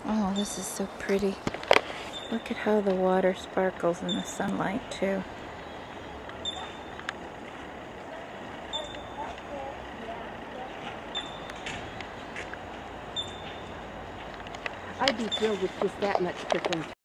Oh, this is so pretty. Look at how the water sparkles in the sunlight, too. I'd be thrilled with just that much pickling.